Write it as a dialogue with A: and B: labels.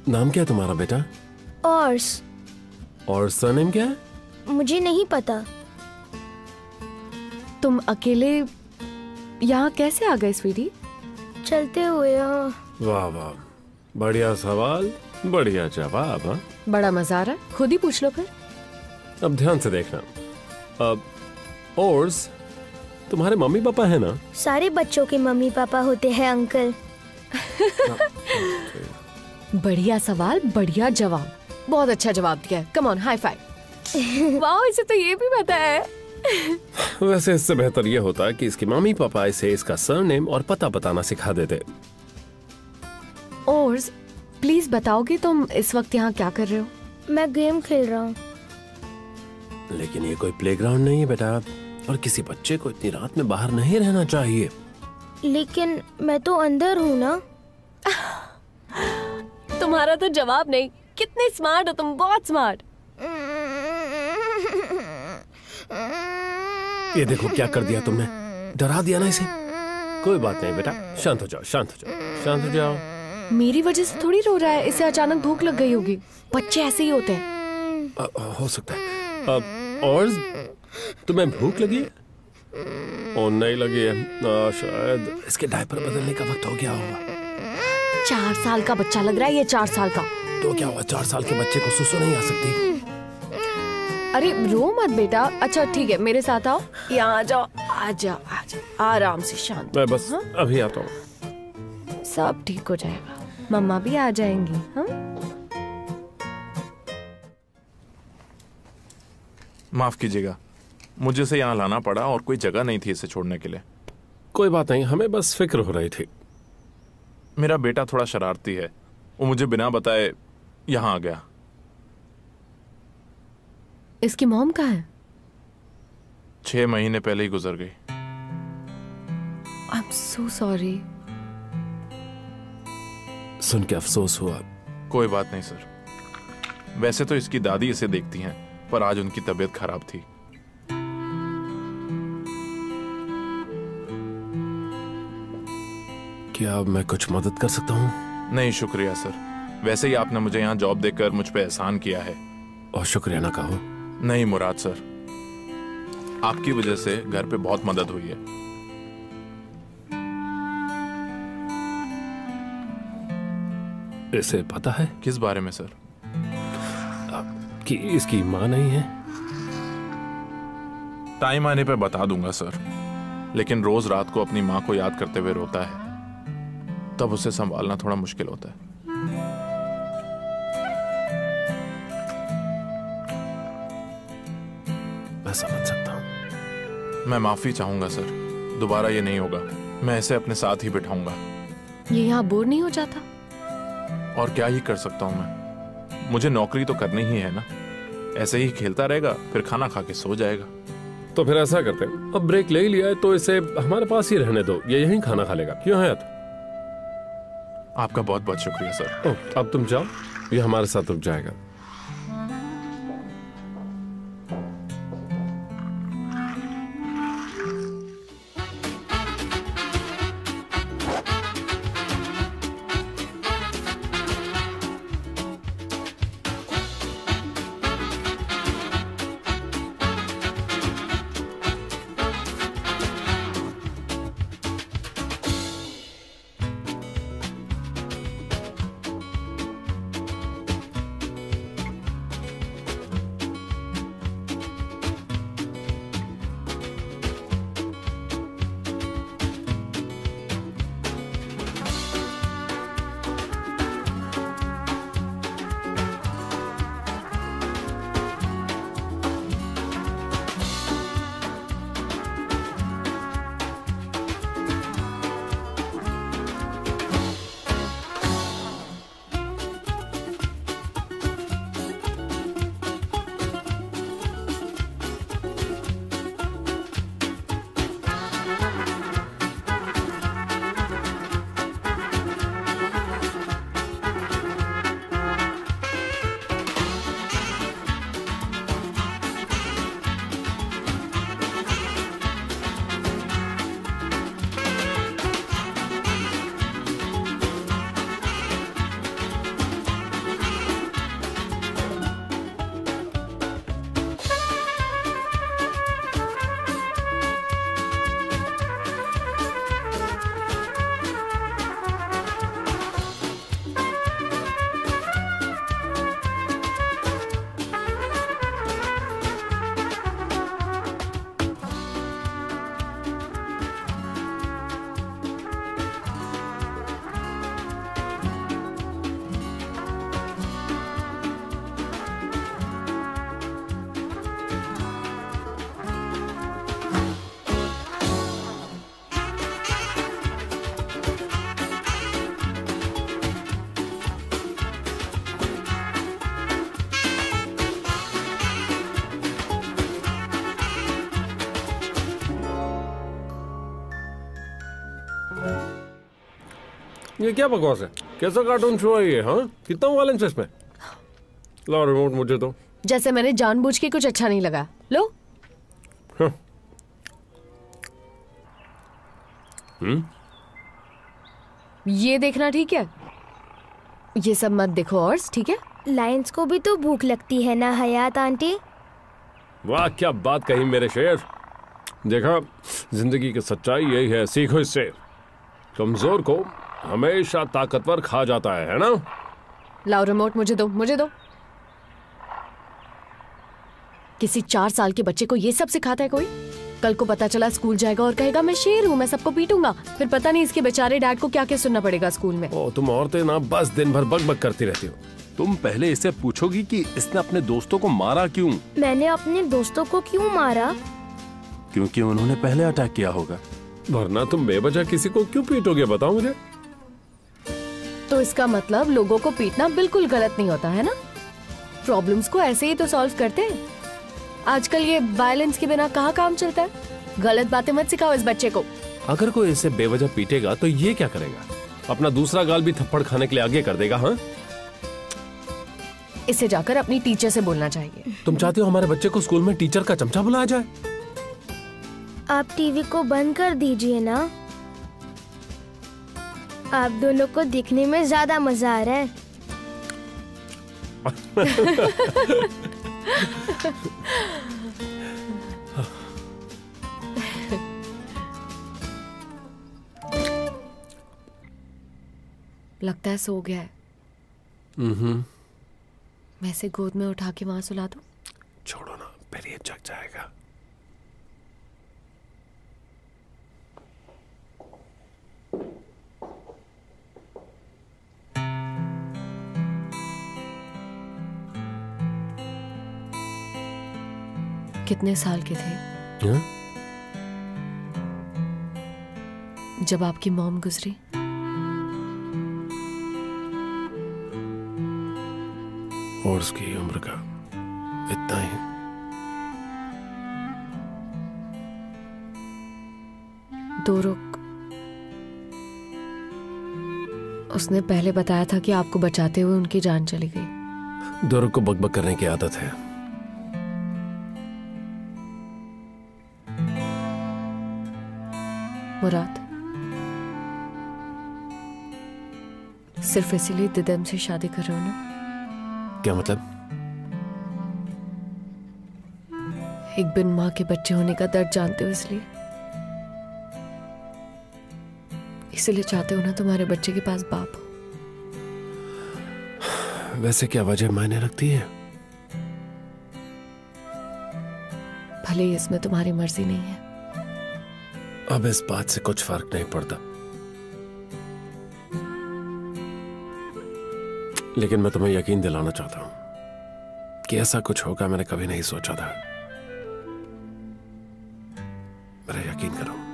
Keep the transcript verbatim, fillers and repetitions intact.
A: नाम क्या है तुम्हारा बेटा?
B: ऑर्स।
A: और सरनेम क्या है?
B: मुझे नहीं पता।
C: तुम अकेले यहाँ कैसे आ गए स्वीटी?
B: चलते हुए।
A: वाह वाह, बढ़िया सवाल, बढ़िया जवाब। हाँ,
C: बड़ा मजा आ रहा है, खुद ही पूछ लो फिर।
A: अब ध्यान से देखना। अब ओर्स, तुम्हारे मम्मी पापा है ना?
B: सारे बच्चों के मम्मी पापा होते हैं अंकल।
C: बढ़िया सवाल, बढ़िया जवाब, बहुत अच्छा जवाब दिया। Come on, high five. वाह, इसे तो ये भी पता है।
A: वैसे इससे बेहतर ये होता कि इसके मम्मी पापा इसे इसका सरनेम और पता बताना सिखा देते।
C: ओर्स, प्लीज बताओगे तुम इस वक्त यहाँ क्या कर रहे हो?
B: मैं गेम खेल रहा हूँ।
A: लेकिन ये कोई प्लेग्राउंड नहीं है बेटा, और किसी बच्चे को इतनी रात में बाहर नहीं रहना चाहिए।
B: लेकिन मैं तो अंदर हूँ ना।
C: तुम्हारा तो जवाब नहीं। कितने स्मार्ट हो तुम, बहुत स्मार्ट।
A: ये देखो क्या कर दिया तुमने, डरा दिया ना इसे। कोई बात नहीं बेटा, शांत हो जाओ, शांत हो जाओ, शांत हो जाओ।
C: मेरी वजह से थोड़ी रो रहा है, इसे अचानक भूख लग गई होगी। बच्चे ऐसे ही होते हैं।
A: आ, हो सकता है। अब और तुम्हें भूख लगी? ओ नहीं लगी है, आ, शायद इसके डायपर बदलने का वक्त हो गया होगा।
C: चार साल का बच्चा लग रहा है ये, चार साल का।
A: तो क्या हुआ, चार साल के बच्चे को सुसु नहीं आ सकती?
C: अरे रो मत बेटा। अच्छा ठीक है, मेरे साथ आओ, यहाँ आ जाओ, आ जाओ, आ जाओ, आराम से, शांत।
A: मैं बस
C: हाँ?
A: अभी आता हूँ।
C: सब ठीक हो जाएगा, मम्मा भी आ जाएंगी। हाँ,
D: माफ कीजिएगा, मुझे इसे यहाँ लाना पड़ा और कोई जगह नहीं थी इसे छोड़ने के लिए।
A: कोई बात नहीं, हमें बस फिक्र हो रही थी।
D: मेरा बेटा थोड़ा शरारती है, वो मुझे बिना बताए यहाँ आ गया।
C: इसकी मॉम कहाँ है?
D: छह महीने पहले ही गुजर गई।
C: I am so sorry.
A: सुन के अफसोस हुआ।
D: कोई बात नहीं सर, वैसे तो इसकी दादी इसे देखती हैं, पर आज उनकी तबीयत खराब थी।
A: क्या मैं कुछ मदद कर सकता हूँ?
D: नहीं शुक्रिया सर, वैसे ही आपने मुझे यहाँ जॉब देकर मुझ पे एहसान किया है।
A: और शुक्रिया ना कहो।
D: नहीं मुराद सर, आपकी वजह से घर पे बहुत मदद हुई है।
A: इसे पता है?
D: किस बारे में सर?
A: कि इसकी माँ नहीं है।
D: टाइम आने पे बता दूंगा सर, लेकिन रोज रात को अपनी माँ को याद करते हुए रोता है, तब उसे संभालना थोड़ा मुश्किल होता है।
A: मैं समझ सकता हूँ।
D: मैं माफी चाहूंगा सर, दोबारा ये नहीं होगा। मैं इसे अपने साथ ही बिठाऊंगा।
C: ये यहाँ बोर नहीं हो जाता?
D: और क्या ही कर सकता हूँ मैं, मुझे नौकरी तो करनी ही है ना। ऐसे ही खेलता रहेगा, फिर खाना खा के सो जाएगा।
A: तो फिर ऐसा करते हैं, अब ब्रेक ले ही लिया है तो इसे हमारे पास ही रहने दो, ये यहीं खाना खा लेगा। क्यों है?
D: आपका बहुत बहुत शुक्रिया सर।
A: ओ, अब तुम जाओ, ये हमारे साथ रुक जाएगा। ये क्या बकवास है? कैसा कार्टून शो है ये? हाँ, कितना वायलेंस है इसमें? लो रिमोट मुझे दो।
C: जैसे मैंने जानबूझ के कुछ अच्छा नहीं लगा। लो।
A: हाँ। हम्म
C: ये देखना ठीक है, ये सब मत देखो। और ठीक है,
B: लायंस को भी तो भूख लगती है ना हयात आंटी?
A: वाह क्या बात कही मेरे शेर। देखा, जिंदगी की सच्चाई यही है, सीखो इससे। कमजोर को हमेशा ताकतवर खा जाता है, है ना?
C: लाओ रिमोट, मुझे दो, मुझे दो। किसी चार साल के बच्चे को ये सब सिखाता है कोई? कल को पता चला स्कूल जाएगा और कहेगा मैं शेर हूँ, मैं सबको पीटूंगा। फिर पता नहीं इसके बेचारे डैड को क्या क्या सुनना पड़ेगा स्कूल में।
A: ओ, तुम औरतें ना बस दिन भर बक बक करती रहती हो।
E: तुम पहले इसे पूछोगी कि इसने अपने दोस्तों को मारा क्यों?
B: मैंने अपने दोस्तों को क्यों मारा?
E: क्योंकि उन्होंने पहले अटैक किया होगा।
A: वरना तुम बेवजह किसी को क्यों पीटोगे, बताओ मुझे।
C: तो इसका मतलब लोगों को पीटना बिल्कुल गलत नहीं होता है ना? प्रॉब्लम्स को ऐसे ही तो सॉल्व करते हैं। आजकल ये वायलेंस के बिना कहाँ काम चलता है। गलत बातें मत सिखाओ इस बच्चे को।
A: अगर कोई इसे बेवजह पीटेगा तो ये क्या करेगा? अपना दूसरा गाल भी थप्पड़ खाने के लिए आगे कर देगा। हाँ,
C: इसे जाकर अपनी टीचर से बोलना चाहिए।
A: तुम चाहते हो हमारे बच्चे को स्कूल में टीचर का चमचा बुलाया जाए?
B: आप टीवी को बंद कर दीजिए ना। आप दोनों को दिखने में ज्यादा मजा आ रहा है।
C: लगता है सो गया है।
A: हम्म
C: मैं इसे गोद में उठा के वहां सुला दूं?
A: छोड़ो ना, फिर ये जग जाएगा।
C: कितने साल के थे
A: हाँ?
C: जब आपकी मॉम गुजरी?
A: और उसकी उम्र का इतना ही।
C: दो रुक। उसने पहले बताया था कि आपको बचाते हुए उनकी जान चली गई।
A: दो रुक को बकबक करने की आदत है।
C: मुराद, सिर्फ इसीलिए दिदम से शादी कर रहे हो ना?
A: क्या मतलब?
C: एक बिन माँ के बच्चे होने का दर्द जानते हो इसलिए? इसलिए चाहते हो ना तुम्हारे बच्चे के पास बाप हो?
A: वैसे क्या वजह मायने रखती है?
C: भले ही इसमें तुम्हारी मर्जी नहीं है।
A: अब इस बात से कुछ फर्क नहीं पड़ता, लेकिन मैं तुम्हें यकीन दिलाना चाहता हूं कि ऐसा कुछ होगा मैंने कभी नहीं सोचा था। मेरा यकीन करो।